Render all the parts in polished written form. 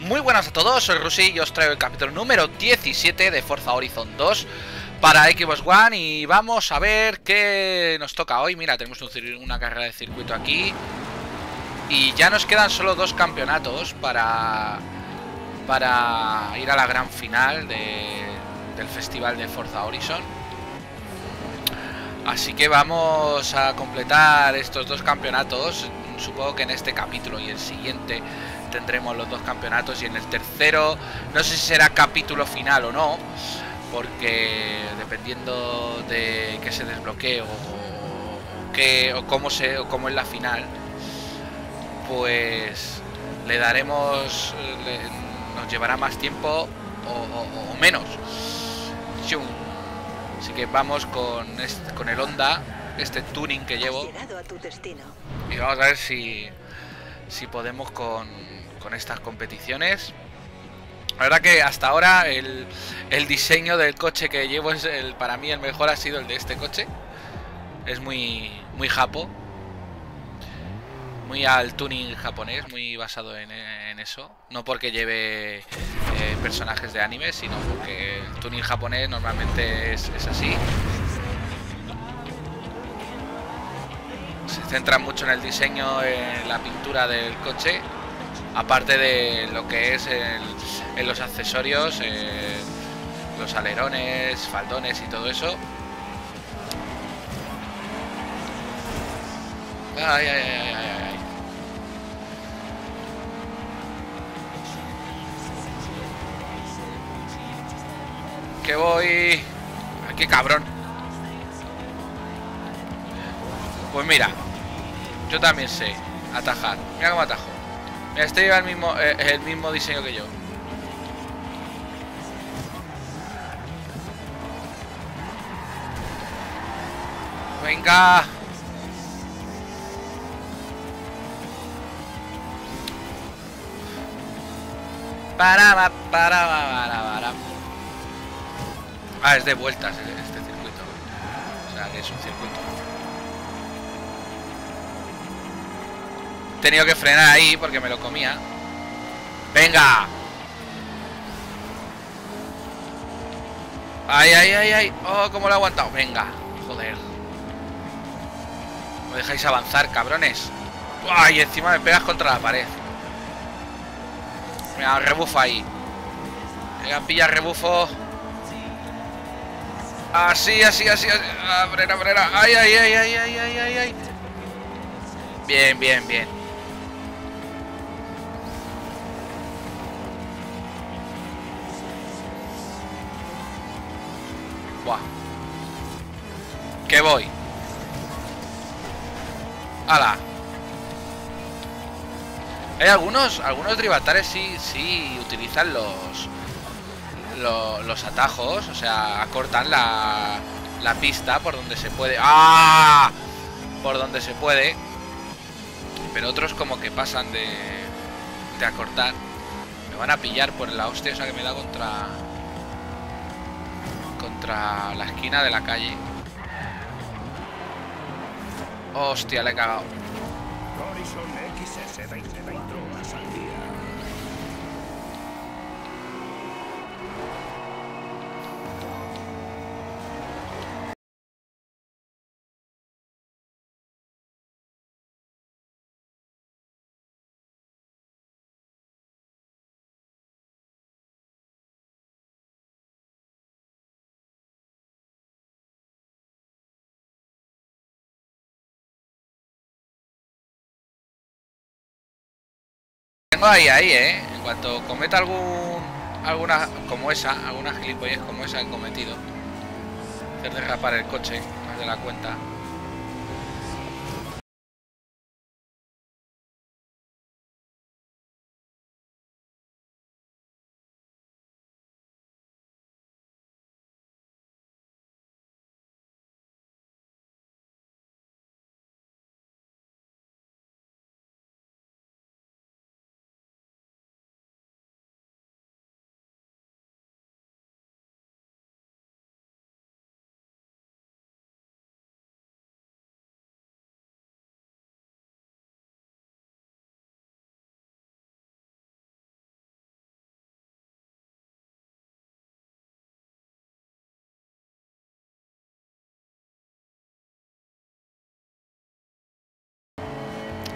Muy buenas a todos, soy Rusi y os traigo el capítulo número 17 de Forza Horizon 2 para Xbox One. Y vamos a ver qué nos toca hoy. Mira, tenemos una carrera de circuito aquí. Y ya nos quedan solo dos campeonatos para ir a la gran final del festival de Forza Horizon. Así que vamos a completar estos dos campeonatos. Supongo que en este capítulo y el siguiente tendremos los dos campeonatos, y en el tercero no sé si será capítulo final o no, porque dependiendo de que se desbloquee o cómo es la final, pues le daremos, nos llevará más tiempo o menos. Así que vamos con el Honda, este tuning que llevo, y vamos a ver si podemos con estas competiciones. La verdad que hasta ahora el diseño del coche que llevo es para mí el mejor, ha sido el de este coche. Es muy japo, muy al tuning japonés, muy basado en eso. No porque lleve personajes de anime, sino porque el tuning japonés normalmente es así. Se centra mucho en el diseño, en la pintura del coche, aparte de lo que es en los accesorios, los alerones, faldones y todo eso. Ay, ay, ay, ay, ay. Que voy... ¡Qué cabrón! Pues mira, yo también sé atajar. Mira cómo atajo. Mira, este lleva el mismo diseño que yo. Venga. Para. Ah, es de vueltas este circuito. O sea, que es un circuito. He tenido que frenar ahí porque me lo comía. ¡Venga! ¡Ay, ay, ay, ay! ¡Oh, cómo lo he aguantado! ¡Venga! Joder. ¿No dejáis avanzar, cabrones? ¡Ay! Encima me pegas contra la pared. Mira, rebufo ahí. Venga, pilla rebufo. Así, así, así, así. Ah, frena, frena. ¡Ay, ay, ay, ay, ay, ay, ay, ay! Bien, bien, bien. Buah. Que voy. ¡Hala! Hay algunos Drivatares sí utilizan los atajos, o sea, acortan la pista por donde se puede. ¡Ah! Por donde se puede. Pero otros como que pasan de acortar. Me van a pillar por la hostia esa que me da contra la esquina de la calle. Hostia, le he cagado. Tengo ahí, en cuanto cometa alguna gilipollez como esa he cometido, hacer derrapar el coche más de la cuenta.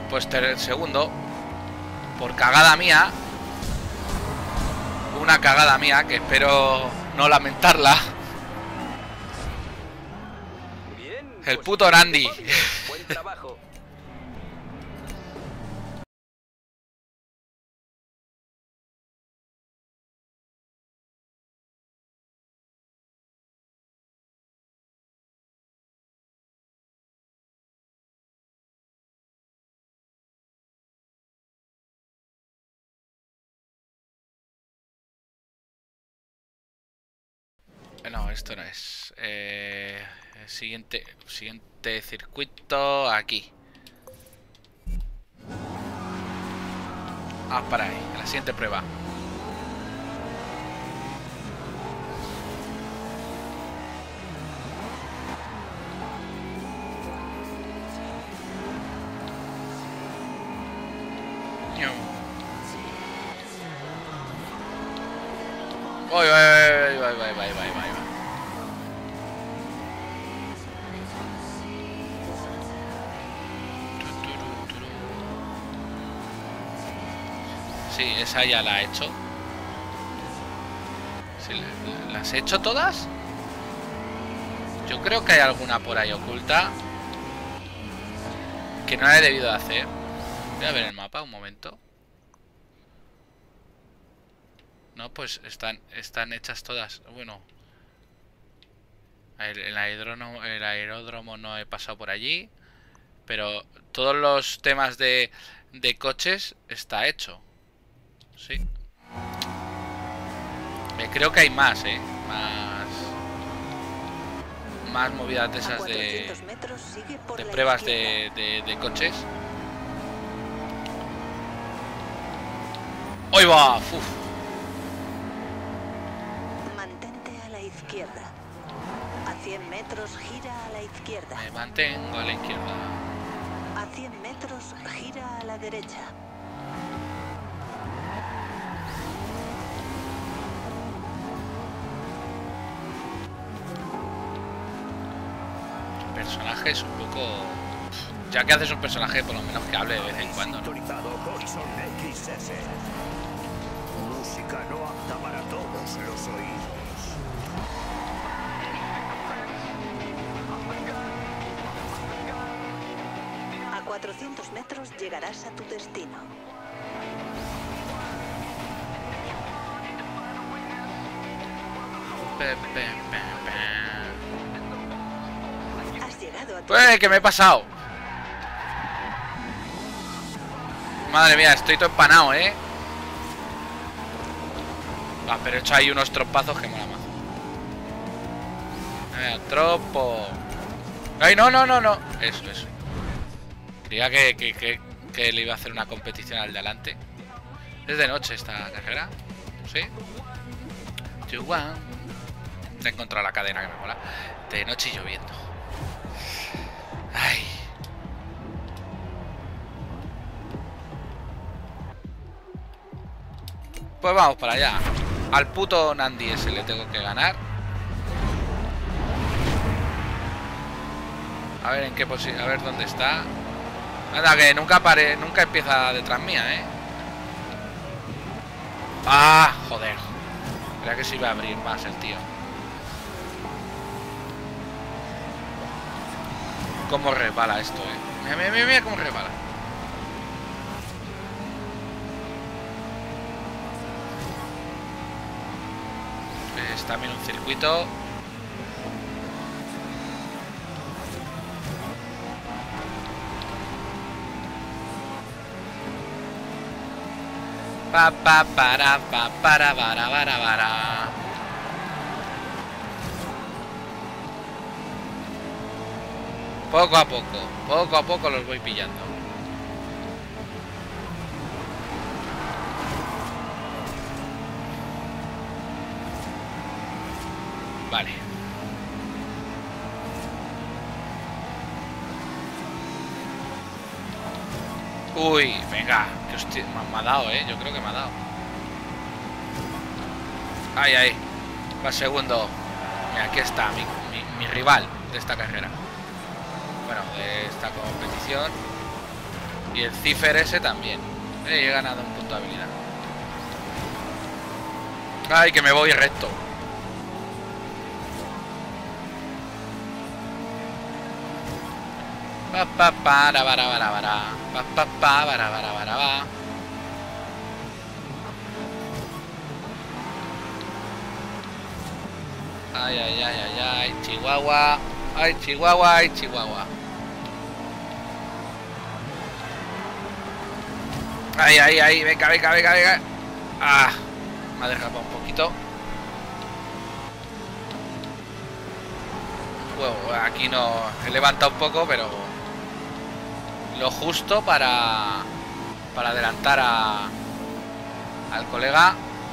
Pues segundo. Por cagada mía. Una cagada mía que espero no lamentarla. Bien, El pues, puto Nandi. buen trabajo. No, esto no es. Siguiente circuito aquí. Ah, para ahí, la siguiente prueba. Voy. Sí, esa ya la he hecho. Sí, ¿las he hecho todas? Yo creo que hay alguna por ahí oculta que no la he debido de hacer. Voy a ver el mapa un momento. No, pues están hechas todas. Bueno, el aeródromo no he pasado por allí, pero todos los temas de coches está hecho. Sí. Creo que hay más, más movidas de esas de pruebas de coches. ¡Hoy va! ¡Uf! Mantente a la izquierda. A 100 metros gira a la izquierda. Me mantengo a la izquierda. A 100 metros gira a la derecha. El personaje es un poco... Ya que haces un personaje, por lo menos que hable de vez en cuando, ¿no? Sintonizado Horizon XS. Música no apta para todos los oídos. A 400 metros llegarás a tu destino. Has llegado a tu ¡Pues que me he pasado! Madre mía, estoy todo empanado, ¿eh? Ah, pero he hecho ahí unos trompazos que mola más. Tropo. ¡Ay, no! Eso. Creía que le iba a hacer una competición al de adelante. Es de noche esta carrera. ¿Sí? He encontrado la cadena que me mola. De noche y lloviendo. Ay. Pues vamos para allá. Al puto Nandi ese le tengo que ganar. A ver en qué posición. A ver dónde está. Nada, que nunca empieza detrás mía, ¿eh? Ah, joder. Creía que se iba a abrir más el tío. Cómo resbala esto, Mira cómo resbala. Es también un circuito. Para. Poco a poco los voy pillando. Vale. Uy, venga, que hostia, me ha dado, yo creo que me ha dado. Ahí. Va segundo. Mira, aquí está mi rival de esta carrera. Bueno, de esta competición. Y el Cipher ese también. He ganado un punto de habilidad. Ay, que me voy recto. Pa pa para para para para pa pa pa para pa. Ay, ay, ay, ay, ay, Chihuahua. Ay, Chihuahua, ay, Chihuahua. Ay, ay, ay, venga, venga, venga, venga. Ah, me ha dejado un poquito. Bueno, aquí no he levantado un poco, pero lo justo para adelantar al colega.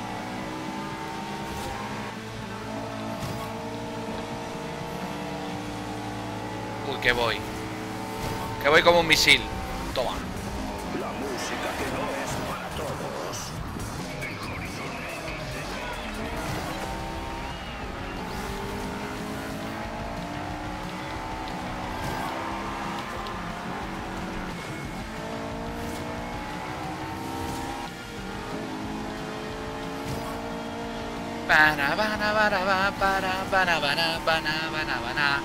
Uy, que voy como un misil. Toma. La música que no es para todos. Para.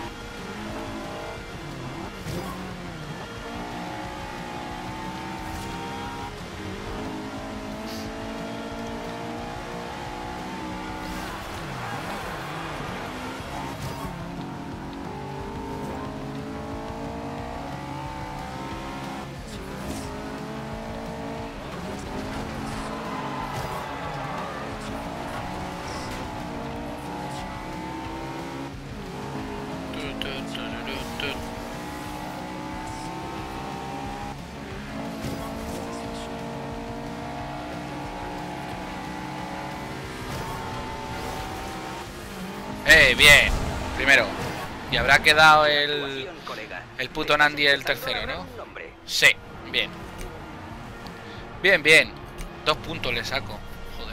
Bien. Primero. Y habrá quedado el puto Nandi el tercero, ¿no? Sí, bien. Bien, bien. 2 puntos le saco. Joder.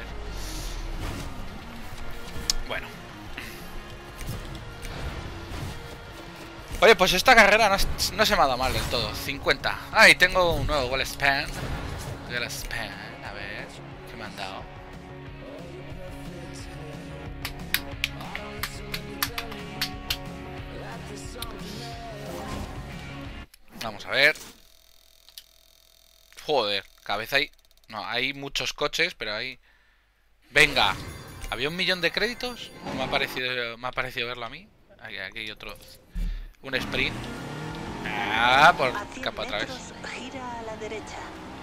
Bueno. Oye, pues esta carrera no se me ha dado mal del todo. 50. Ah, y tengo un nuevo Goal Span. Goal Span. A ver. ¿Qué me han dado? Vamos a ver. Joder, cabeza hay. No, hay muchos coches, pero hay. Venga. ¿Había 1.000.000 de créditos? Me ha parecido verlo a mí. Aquí hay otro. Un sprint. Ah, por capa otra vez. Gira a la derecha.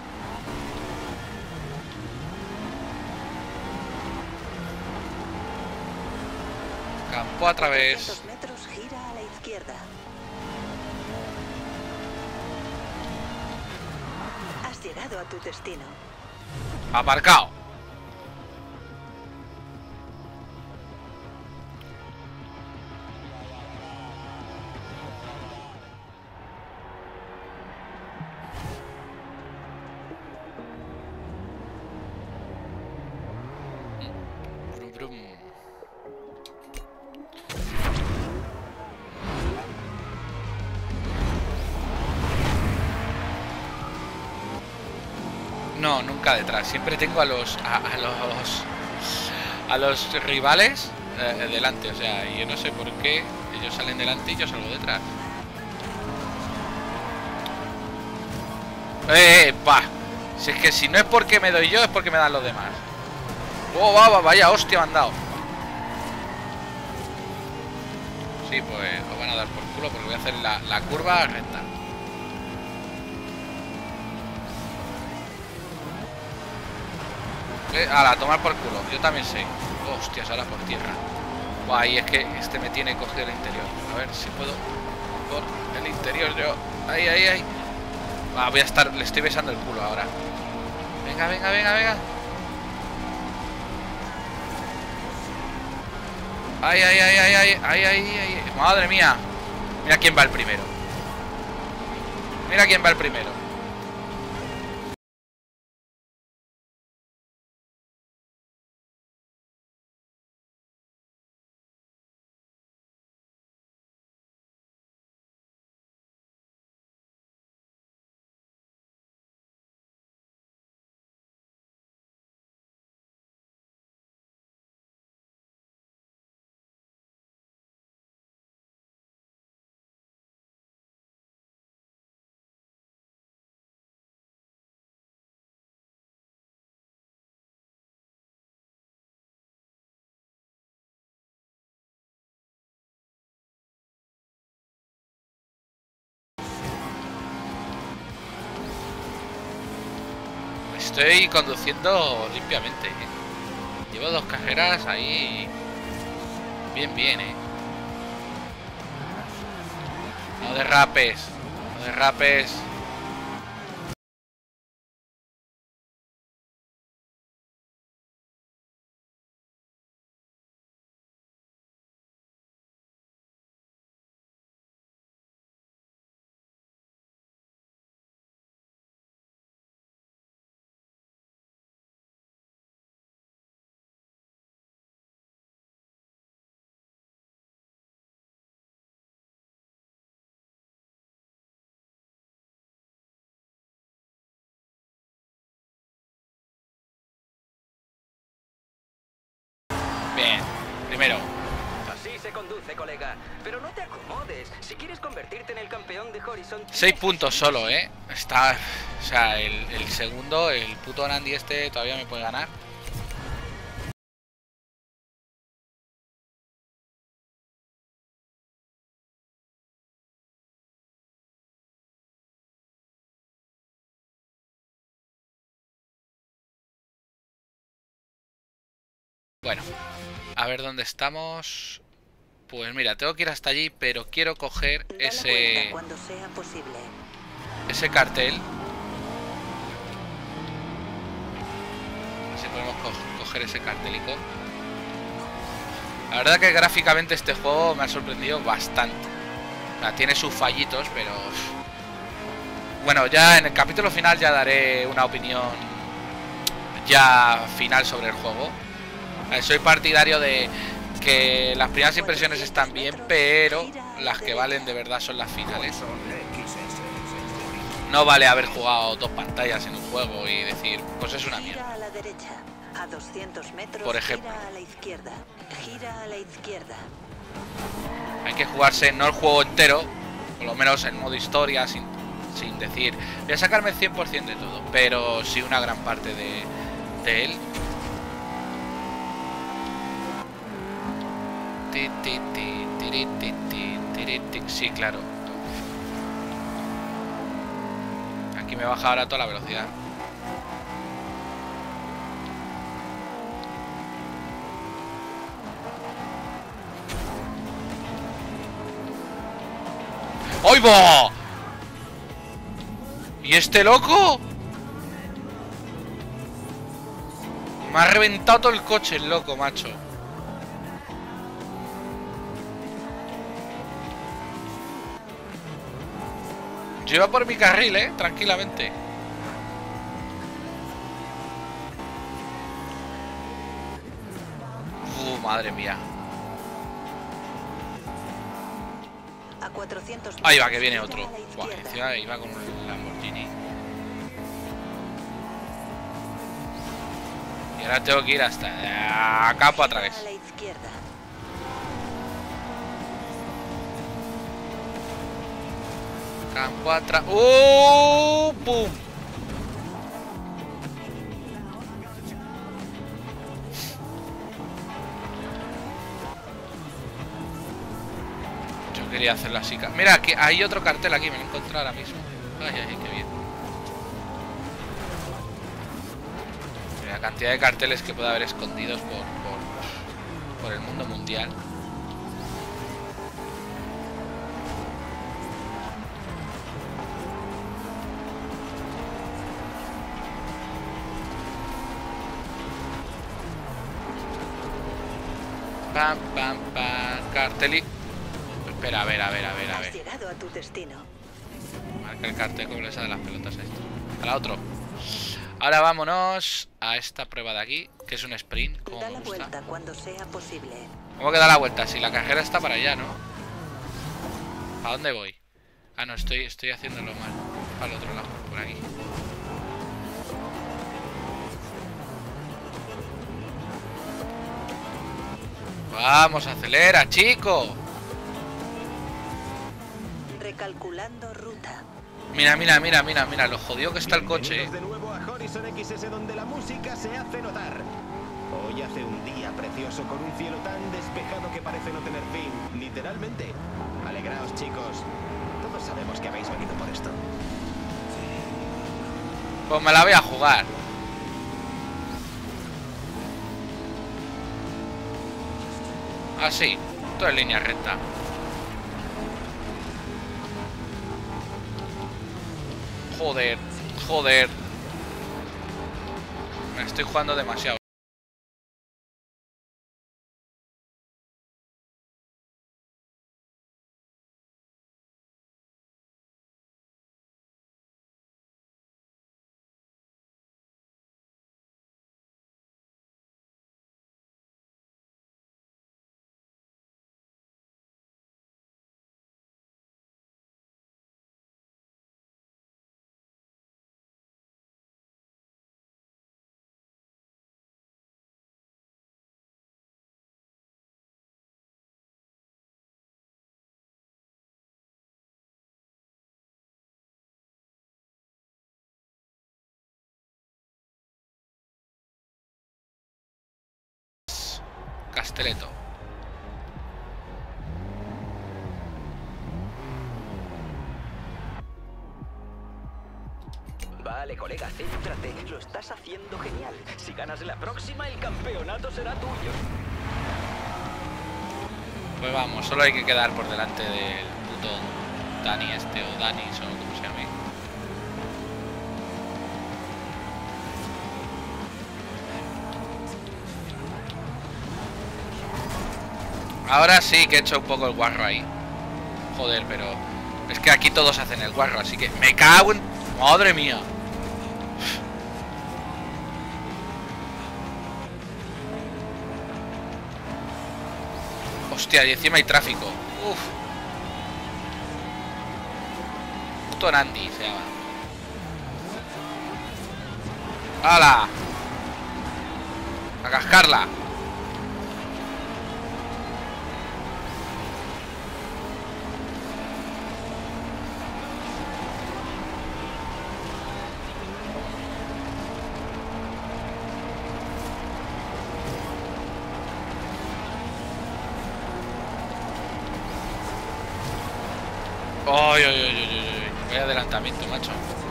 Campo a través. 300 metros gira a la izquierda. Has llegado a tu destino. Aparcado. Brum, brum. No, nunca detrás. Siempre tengo a los rivales delante. O sea, yo no sé por qué ellos salen delante y yo salgo detrás. Pa. Si es que si no es porque me doy yo, es porque me dan los demás. Oh, vaya hostia me han dado. Sí, pues os van a dar por culo porque voy a hacer la curva recta. A tomar por culo, yo también sé. Hostias, ahora por tierra. Buah, y es que este me tiene cogido el interior. A ver si puedo por el interior yo. Ahí, ahí, ahí. Voy a estar, le estoy besando el culo ahora. Venga, venga, venga, venga. Ay, ay, ay, ay, ay, ay, ay, ay. Madre mía. Mira quién va el primero. Mira quién va el primero. Estoy conduciendo limpiamente, ¿eh? Llevo 2 carreras ahí. Bien, bien, ¿eh? No derrapes. No derrapes. Bien, primero. Así se conduce, colega. Pero no te acomodes. Si quieres convertirte en el campeón de Horizon... 6 puntos solo, ¿eh? Está... O sea, el segundo, el puto Nandi este todavía me puede ganar. Bueno, a ver dónde estamos. Pues mira, tengo que ir hasta allí, pero quiero coger Da la vuelta ese cuando sea posible. cartel. A ver si podemos coger ese cartelico. La verdad que gráficamente este juego me ha sorprendido bastante. O sea, tiene sus fallitos, pero... Bueno, ya en el capítulo final ya daré una opinión ya final sobre el juego. Soy partidario de que las primeras impresiones están bien, pero las que valen de verdad son las finales. No vale haber jugado 2 pantallas en un juego y decir, pues es una mierda. Gira a la derecha. A 200 metros, Por ejemplo. gira a la izquierda. Gira a la izquierda. Hay que jugarse no el juego entero, por lo menos en modo historia, sin decir, voy a sacarme el 100% de todo, pero sí una gran parte de él. Sí, claro. Aquí me baja ahora toda la velocidad. ¡Ay, va! ¿Y este loco? Me ha reventado todo el coche el loco, macho. Yo iba por mi carril, tranquilamente. Madre mía. A 400 Ahí va, que metros, viene gira otro. a la Buah, izquierda. encima iba con un Lamborghini. Y ahora tengo que ir hasta acá para Gira atrás. a la izquierda. Campo atrás. ¡Oh! ¡Pum! Yo quería hacerlo así. Mira, que hay otro cartel aquí, me lo he encontrado ahora mismo. Ay, ay, qué bien. Mira, la cantidad de carteles que puede haber escondidos por el mundo mundial. Pam, pam, pam, cartel y... Espera, a ver. Has llegado a tu destino. Marca el cartel como le sale las pelotas a esto. A la otro. Ahora vámonos a esta prueba de aquí, que es un sprint, como Da me la gusta. vuelta cuando sea posible. ¿Cómo que da la vuelta? Si la cajera está para allá, ¿no? ¿A dónde voy? Ah, no, estoy haciéndolo mal. Para el otro lado, por aquí. Vamos, acelera, chico. Recalculando ruta. Mira, lo jodido que está el coche. Bienvenidos de nuevo a Horizon XS, donde la música se hace notar. Hoy hace un día precioso con un cielo tan despejado que parece no tener fin, literalmente. Alegraos, chicos. Todos sabemos que habéis venido por esto. Pues me la voy a jugar. Así, todo en línea recta. Joder, joder. Me estoy jugando demasiado. Castelletto. Vale, colega, céntrate. Lo estás haciendo genial. Si ganas la próxima, el campeonato será tuyo. Pues vamos, solo hay que quedar por delante del puto Dani este, o Danis, o como se llame. Ahora sí que he hecho un poco el guarro ahí. Joder, pero es que aquí todos hacen el guarro, así que me cago en... ¡Madre mía! Hostia, y encima hay tráfico. Uf. Puto Nandi se llama. ¡Hala! A cascarla. ¡Ay, ay, ay, ay, ay! Vaya adelantamiento, macho.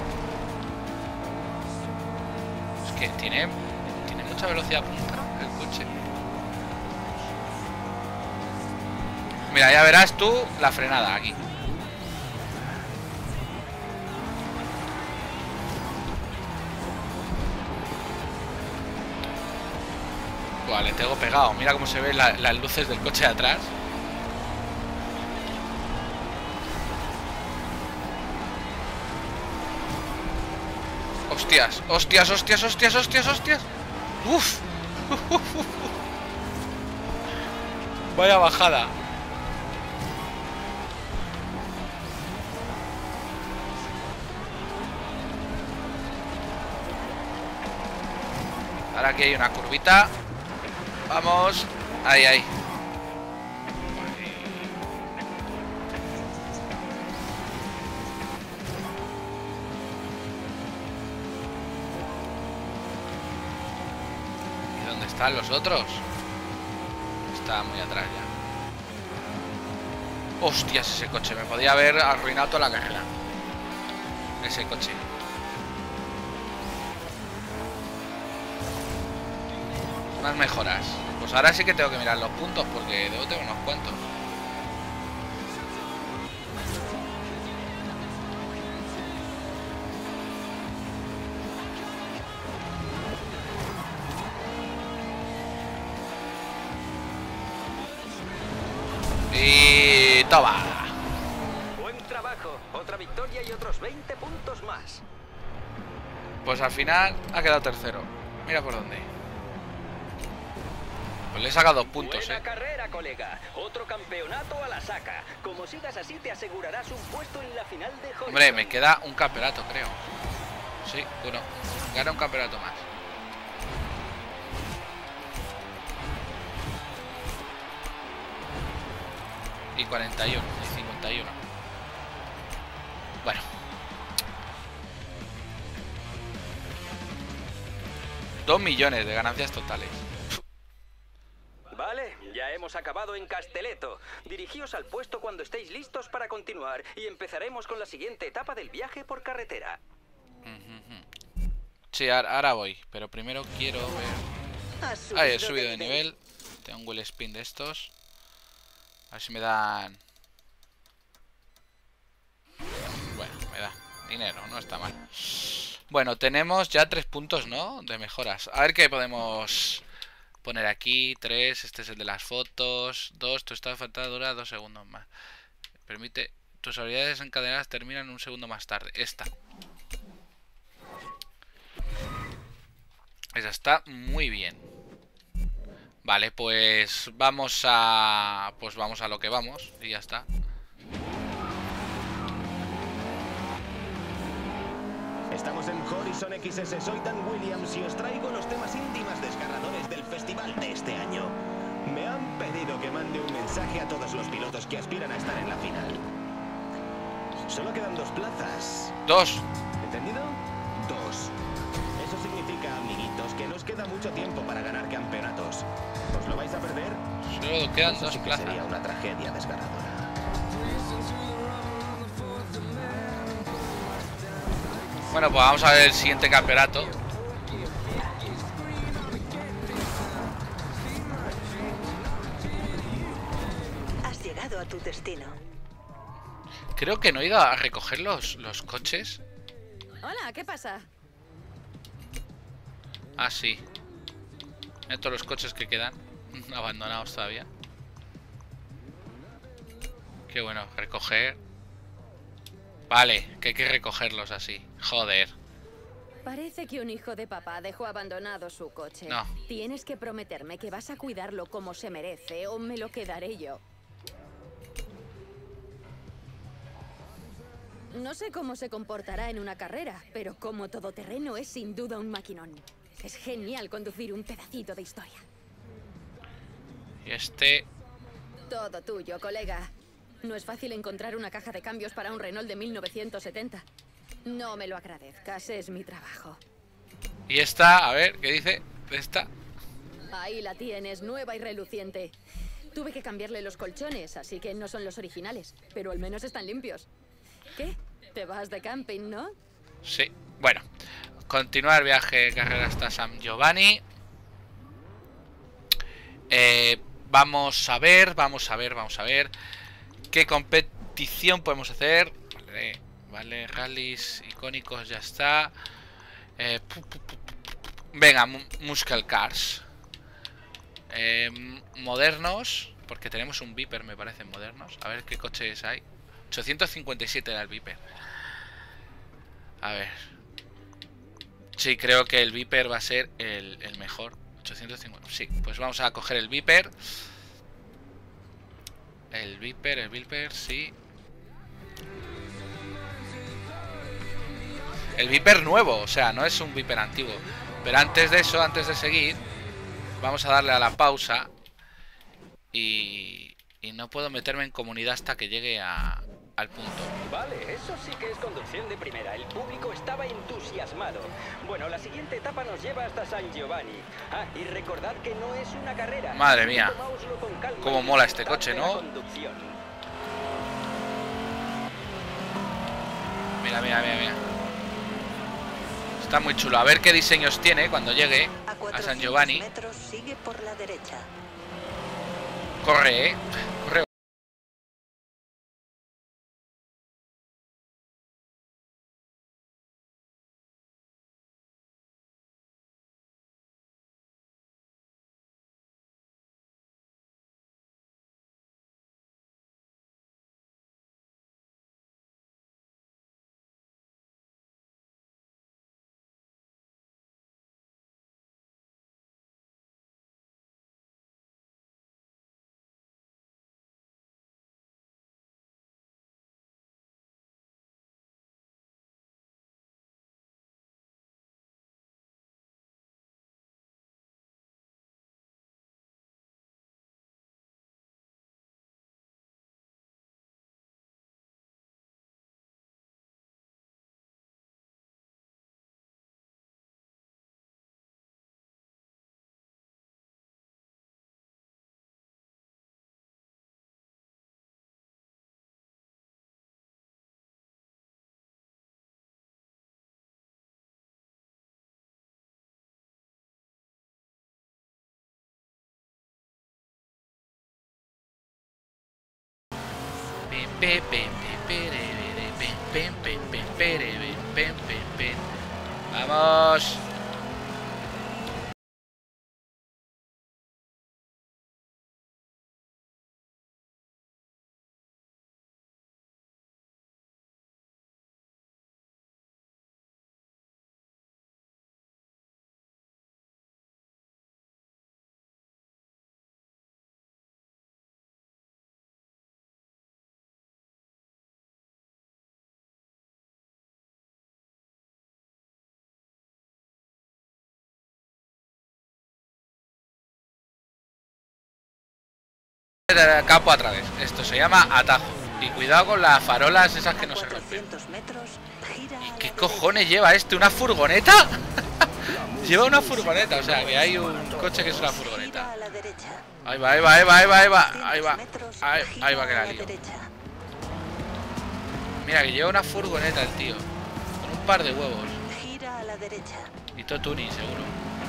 Es que tiene mucha velocidad punta el coche. Mira, ya verás tú la frenada aquí. Buah, le tengo pegado. Mira cómo se ven las luces del coche de atrás. Hostias, hostias, hostias, hostias, hostias, hostias. Uf. Vaya bajada. Ahora aquí hay una curvita. Vamos. Ahí, ahí. ¿Están los otros? Está muy atrás ya. Hostias, ese coche. Me podía haber arruinado toda la carrera. Ese coche. Más mejoras. Pues ahora sí que tengo que mirar los puntos porque debo tener unos cuantos. Y toma. Buen trabajo. Otra victoria y otros 20 puntos más. Pues al final ha quedado tercero. Mira por dónde. Pues le he sacado 2 puntos, Buena carrera, colega. Otro campeonato a la saca. Como sigas así, te asegurarás un puesto en la final de Horizon. Hombre, me queda un campeonato, creo. Sí, uno. Gana un campeonato más. Y 41, y 51. Bueno. 2 millones de ganancias totales. Vale, ya hemos acabado en Castelletto. Dirigíos al puesto cuando estéis listos para continuar y empezaremos con la siguiente etapa del viaje por carretera. Sí, ahora voy, pero primero quiero ver... Ahí he subido de nivel. Tengo un wheel spin de estos. ver si me dan... Bueno, me da dinero, no está mal. Bueno, tenemos ya 3 puntos, ¿no? De mejoras. A ver qué podemos poner aquí. 3, este es el de las fotos. 2, tu estado de falta dura 2 segundos más. Permite... Tus habilidades encadenadas terminan un segundo más tarde. Esta. Esa está muy bien. Vale, pues vamos a... Pues vamos a lo que vamos. Y ya está. Estamos en Horizon XS, soy Dan Williams y os traigo los temas indie más desgarradores del festival de este año. Me han pedido que mande un mensaje a todos los pilotos que aspiran a estar en la final. Solo quedan 2 plazas. 2. ¿Entendido? 2. Eso significa, amiguitos, que no os queda mucho tiempo para ganar campeonatos. ¿Os lo vais a perder? Solo quedan Eso 2 sí que plazas. sería una tragedia desgarradora. Bueno, pues vamos a ver el siguiente campeonato. Has llegado a tu destino. Creo que no he ido a recoger los coches. Hola, ¿qué pasa? Ah, sí. Mira todos los coches que quedan abandonados todavía. Qué bueno, recoger. Vale, que hay que recogerlos así. Joder. Parece que un hijo de papá dejó abandonado su coche. No. Tienes que prometerme que vas a cuidarlo como se merece o me lo quedaré yo. No sé cómo se comportará en una carrera, pero como todoterreno es sin duda un maquinón. Es genial conducir un pedacito de historia. Y este... Todo tuyo, colega. No es fácil encontrar una caja de cambios para un Renault de 1970. No me lo agradezcas, es mi trabajo. Y esta, a ver, ¿qué dice? Esta. Ahí la tienes, nueva y reluciente. Tuve que cambiarle los colchones, así que no son los originales, pero al menos están limpios. ¿Qué? Te vas de camping, ¿no? Sí, bueno. Continuar viaje de carrera hasta San Giovanni. Vamos a ver. ¿Qué competición podemos hacer? Vale, rallies icónicos, ya está. Venga, Muscle Cars. Modernos. Porque tenemos un Viper, me parecen modernos. A ver qué coches hay. 857 era el Viper. A ver. Sí, creo que el Viper va a ser el mejor. 850. Sí, pues vamos a coger el Viper. El Viper, sí. El Viper nuevo, o sea, no es un Viper antiguo. Pero antes de eso, antes de seguir, vamos a darle a la pausa. Y no puedo meterme en comunidad hasta que llegue al punto. Vale, eso sí que es conducción de primera. El público estaba entusiasmado. Bueno, la siguiente etapa nos lleva hasta San Giovanni. Ah, y recordad que no es una carrera. Madre mía. Tomáoslo con calma Cómo y mola este disfrutad coche, de la ¿no? conducción. Mira. Está muy chulo. A ver qué diseños tiene cuando llegue A a 400 San Giovanni. metros sigue por la derecha. Corre, corre. Vamos. Campo a través. Esto se llama atajo. Y cuidado con las farolas esas que no se rompen. ¿Y qué cojones lleva este? ¿Una furgoneta? Lleva una furgoneta, o sea que hay un coche que es una furgoneta. Ahí va, ahí va, ahí va, ahí va, ahí va. Ahí va que la lío. Mira que lleva una furgoneta el tío. Con un par de huevos. Y todo tuning seguro.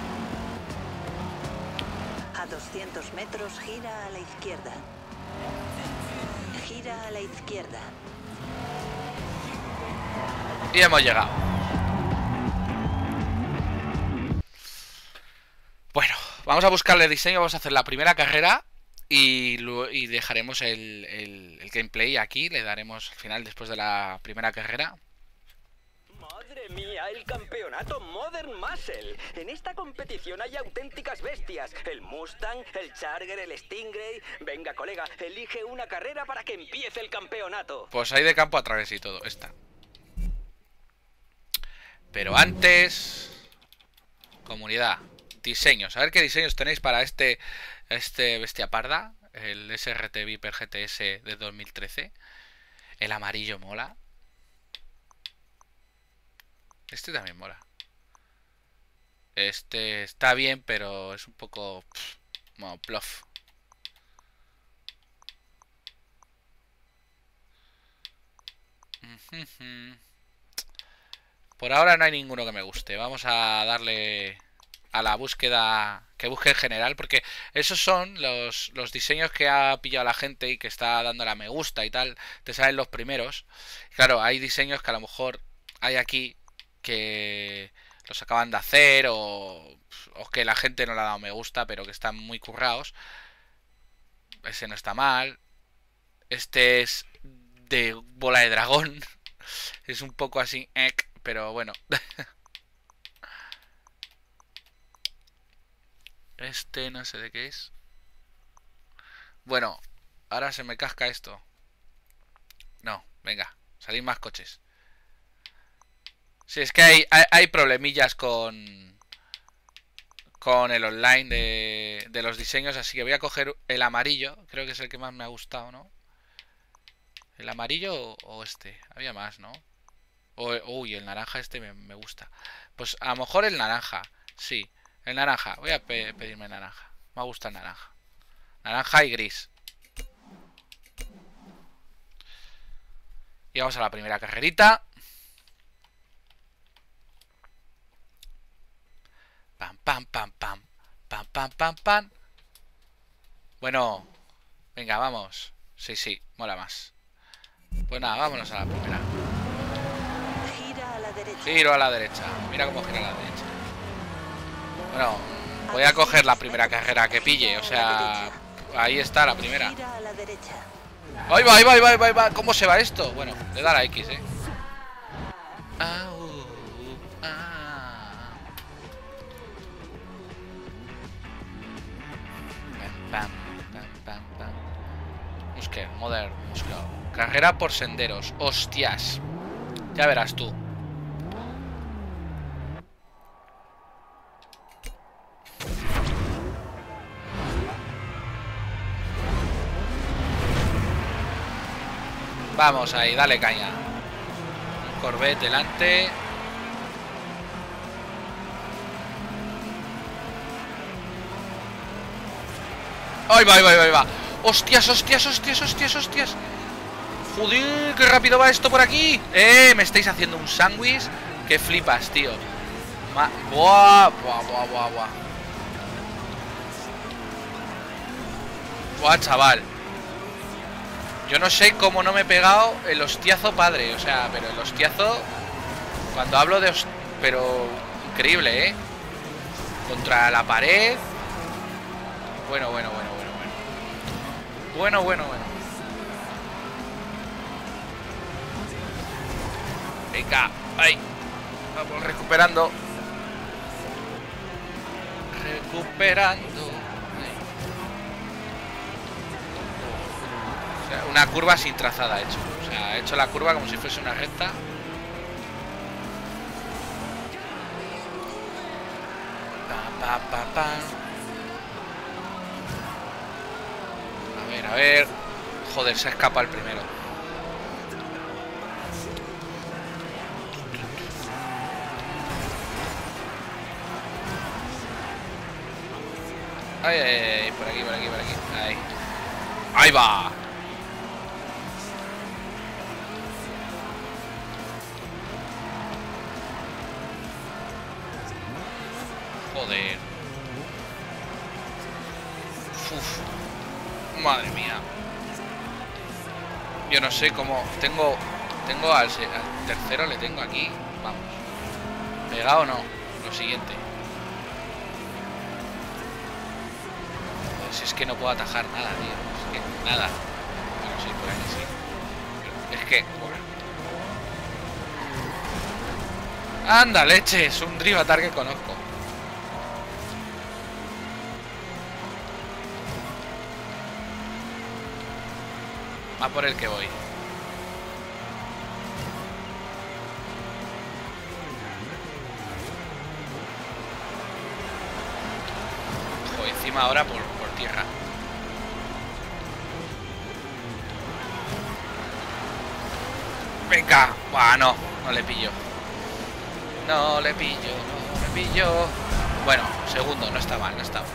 A 200 metros gira a la izquierda. Gira a la izquierda. Y hemos llegado. Bueno, vamos a buscarle diseño. Vamos a hacer la primera carrera. Y dejaremos el gameplay aquí. Le daremos al final después de la primera carrera. ¡Madre mía! ¡El campeonato Modern Muscle! En esta competición hay auténticas bestias. El Mustang, el Charger, el Stingray... Venga, colega, elige una carrera para que empiece el campeonato. Pues hay de campo a través y todo, esta. Pero antes... Comunidad. Diseños. A ver qué diseños tenéis para este bestia parda. El SRT Viper GTS de 2013. El amarillo mola. Este también mola. Este está bien, pero es un poco... Bueno, plof. Por ahora no hay ninguno que me guste. Vamos a darle a la búsqueda... Que busque en general, porque esos son los diseños que ha pillado la gente y que está dándole a me gusta y tal. Te salen los primeros. Claro, hay diseños que a lo mejor hay aquí que los acaban de hacer o que la gente no le ha dado me gusta, pero que están muy currados. Ese no está mal. Este es de bola de dragón. Es un poco así, pero bueno. Este no sé de qué es. Bueno, ahora se me casca esto. No, venga, salid más coches. Sí, es que hay problemillas con el online de los diseños, así que voy a coger el amarillo. Creo que es el que más me ha gustado, ¿no? ¿El amarillo o este? Había más, ¿no? Uy, el naranja este me gusta. Pues a lo mejor el naranja. Sí, el naranja. Voy a pedirme naranja. Me gusta el naranja. Naranja y gris. Y vamos a la primera carrerita. Pam, pam, pam, pam. Pam, pam, pam, pam. Bueno. Venga, vamos. Sí, sí, mola más. Pues nada, vámonos a la primera. Gira a la derecha. Giro a la derecha. Mira cómo gira a la derecha. Bueno, voy a coger la primera carrera que pille. O sea, ahí está la primera. Gira a la derecha. ¡Ahí va, ahí va, ahí va, ahí va! ¿Cómo se va esto? Bueno, le da la X, Pam, pam, pam, pam. Busque, Modern, busca. Carrera por senderos. ¡Hostias! Ya verás tú. Vamos ahí, dale caña. Un Corvette delante. ¡Ahí va, ahí va, ahí va! ¡Hostias, hostias, hostias, hostias, hostias! ¡Joder, qué rápido va esto por aquí! Me estáis haciendo un sándwich que flipas, tío. ¡Buah! ¡Buah, buah, buah, buah! ¡Buah, chaval! Yo no sé cómo no me he pegado el hostiazo padre. O sea, pero el hostiazo... Cuando hablo de... Pero... Increíble, ¿eh? Contra la pared. Bueno. Bueno. Venga, ahí. Vamos recuperando. O sea, una curva sin trazada he hecho. O sea, he hecho la curva como si fuese una recta. A ver. Joder, se escapa el primero. Ay, por aquí. Ahí. Ahí va. Joder. Uf. Madre mía. Yo no sé cómo... Tengo al tercero, le tengo aquí. Vamos. ¿Pegado o no? Lo siguiente. Pues es que no puedo atajar nada, tío. Es que nada. Bueno, sí, por ahí sí. Es que... Bueno. Anda, leche. Es un drivatar que conozco. A por el que voy. Joder, encima ahora por tierra. Venga. Buah, no le pillo. No le pillo. Bueno, segundo, no está mal.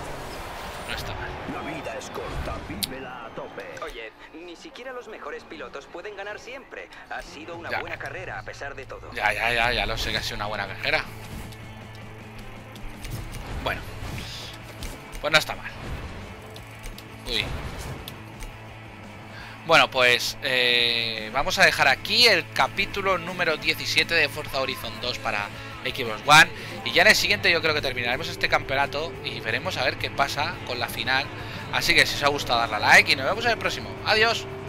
La vida es corta, vívela a tope. Oye, ni siquiera los mejores pilotos pueden ganar siempre. Ha sido una buena carrera a pesar de todo. Ya lo sé que ha sido una buena carrera. Bueno, pues no está mal. Uy. Bueno, pues vamos a dejar aquí el capítulo número 17 de Forza Horizon 2 para Xbox One. Y ya en el siguiente yo creo que terminaremos este campeonato y veremos a ver qué pasa con la final. Así que si os ha gustado, darle a like y nos vemos en el próximo. Adiós.